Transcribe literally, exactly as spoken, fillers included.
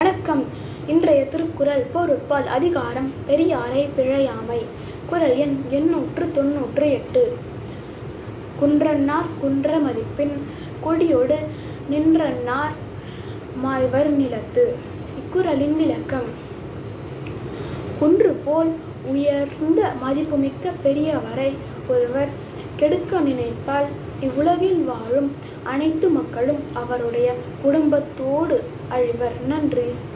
வணக்கம். இன்றைய திருக்குறள் பொருட்பால் அதிகாரம் பெரியாரை பிழையாமை. குறள் எண் எண்ணூற்று தொன்னூற்று எட்டு. குன்றன்னார் குன்ற மதிப்பின் குடியொடு நின்றன்னார் மாய்வர் நிலத்து. இக்குறளின் விளக்கம். குன்று போல் உயர்ந்த மதிப்புமிக்க பெரியவரை ஒருவர் கெடுக்க நினைத்தால் இவ்வுலகில் வாழும் அனைத்து மக்களும் அவருடைய குடும்பத்தோடு அழிவர். நன்றி.